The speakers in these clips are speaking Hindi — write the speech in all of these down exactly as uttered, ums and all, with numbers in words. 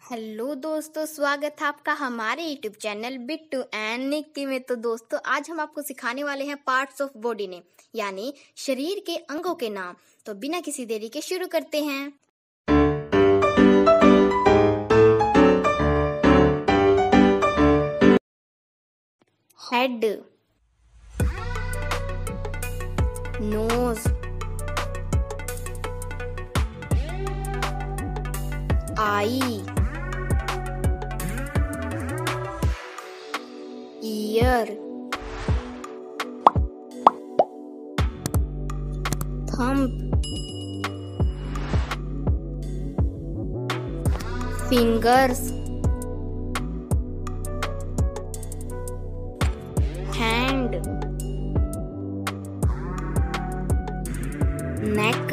हेलो दोस्तों, स्वागत है आपका हमारे YouTube channel Bittu and Nikki में। तो दोस्तों, आज हम आपको सिखाने वाले हैं पार्ट्स ऑफ बॉडी नेम, यानी शरीर के अंगों के नाम। तो बिना किसी देरी के शुरू करते हैं। Head, nose, eye, ear, thumb, fingers, hand, neck,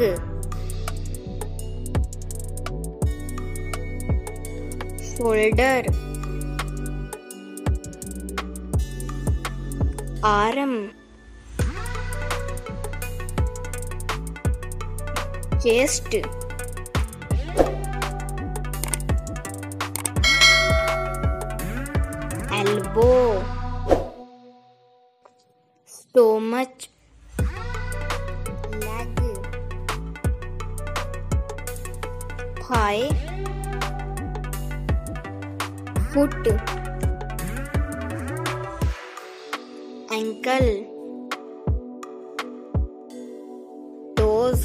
shoulder, arm, chest, elbow, stomach, leg, thigh, foot, ankle, toes,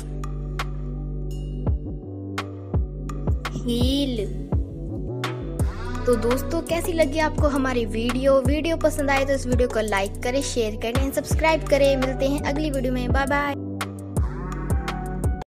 heel। तो दोस्तों, कैसी लगी आपको हमारी वीडियो? वीडियो पसंद आए तो इस वीडियो को लाइक करें, शेयर करें, सब्सक्राइब करें। मिलते हैं अगली वीडियो में। Bye bye.